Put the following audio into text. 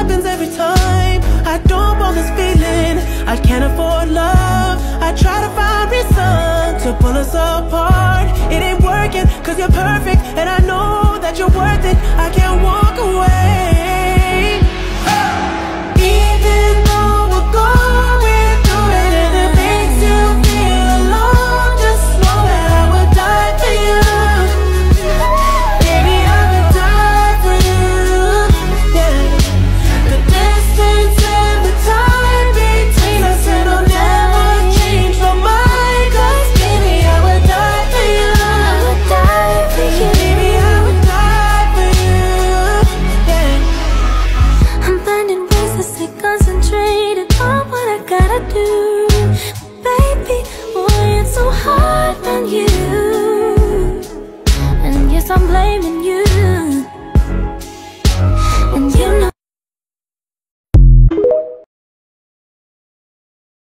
happens every time. I don't want this feeling, I can't afford love. I try to find reason to pull us apart. It ain't working, cause you're perfect, and I know that you're worth it. I can't want